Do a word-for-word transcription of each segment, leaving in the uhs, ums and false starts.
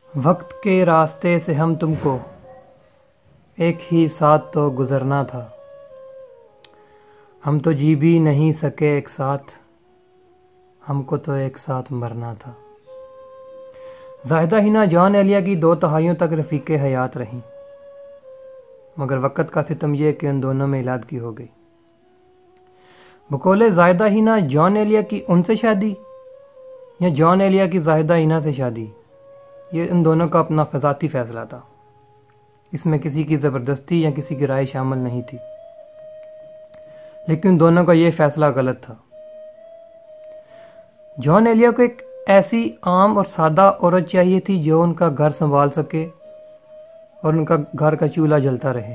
وقت کے راستے سے ہم تم کو ایک ہی ساتھ تو گزرنا تھا، ہم تو جی بھی نہیں سکے ایک ساتھ، ہم کو تو ایک ساتھ مرنا تھا۔ زاہدہ ہینا جون ایلیا کی دو دہائیوں تک رفیق حیات رہیں، مگر وقت کا ستم یہ کہ ان دونوں میں علادگی ہو گئی۔ بقول زاہدہ ہینا جون ایلیا کی ان سے شادی یا جون ایلیا کی زاہدہ ہینا سے شادی، یہ ان دونوں کا اپنا ذاتی فیصلہ تھا، اس میں کسی کی زبردستی یا کسی کی رائے شامل نہیں تھی، لیکن دونوں کا یہ فیصلہ غلط تھا۔ جون ایلیا کو ایک ایسی عام اور سادہ عورت چاہیے تھی جو ان کا گھر سنبھال سکے اور ان کا گھر کا چولہا جلتا رہے۔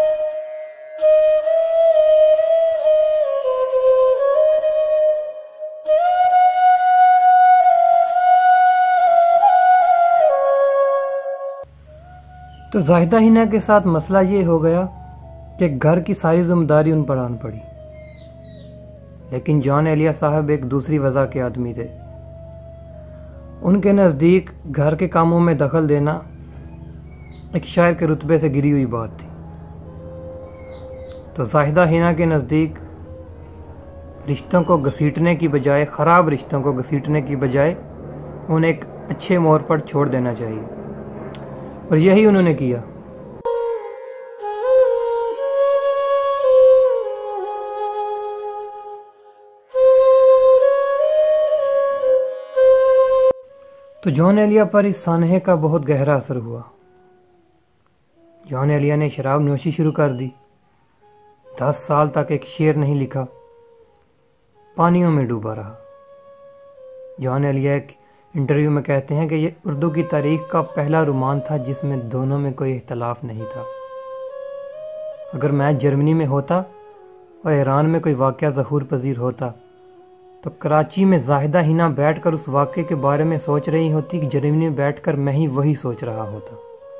تو زاہدہ ہینا کے ساتھ مسئلہ یہ ہو گیا کہ گھر کی ساری ذمہ داری ان پر آن پڑی، لیکن جون ایلیا صاحب ایک دوسری وجہ کے آدمی تھے۔ ان کے نزدیک گھر کے کاموں میں دخل دینا ایک شاعر کے رتبے سے گری ہوئی بات تھی۔ تو زاہدہ ہینا کے نزدیک رشتوں کو گھسیٹنے کی بجائے، خراب رشتوں کو گھسیٹنے کی بجائے انہیں ایک اچھے موڑ پر چھوڑ دینا چاہیے، اور یہی انہوں نے کیا۔ تو جون ایلیا پر اس سانحے کا بہت گہرا اثر ہوا۔ جون ایلیا نے شراب نوشی شروع کر دی، دس سال تک ایک شعر نہیں لکھا، پانیوں میں ڈوبا رہا۔ جون ایلیا ایک انٹرویو میں کہتے ہیں کہ یہ اردو کی تاریخ کا پہلا رومان تھا جس میں دونوں میں کوئی اختلاف نہیں تھا۔ اگر میں جرمنی میں ہوتا اور ایران میں کوئی واقعہ ظہور پذیر ہوتا تو کراچی میں زاہدہ ہینا بیٹھ کر اس واقعے کے بارے میں سوچ رہی ہوتی کہ جرمنی میں بیٹھ کر میں ہی وہی سوچ رہا ہوتا۔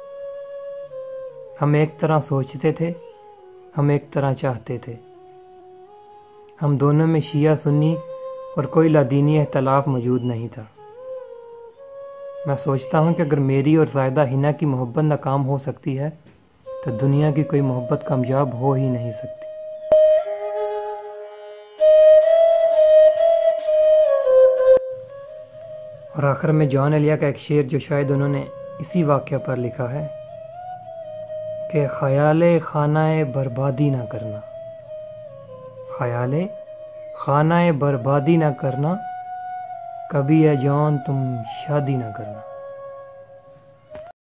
ہم ایک طرح سوچتے تھے، ہم ایک طرح چاہتے تھے، ہم دونوں میں شیعہ سنی اور کوئی لادینی اختلاف موجود نہیں تھا۔ میں سوچتا ہوں کہ اگر میری اور زاہدہ ہینا کی محبت ناکام ہو سکتی ہے تو دنیا کی کوئی محبت کامیاب ہو ہی نہیں سکتی۔ اور آخر میں جون ایلیا کا ایک شعر جو شاید انہوں نے اسی واقعہ پر لکھا ہے کہ خیال خانہ بربادی نہ کرنا، خیال خانہ بربادی نہ کرنا، کبھی اے جون تم شادی نہ کرنا۔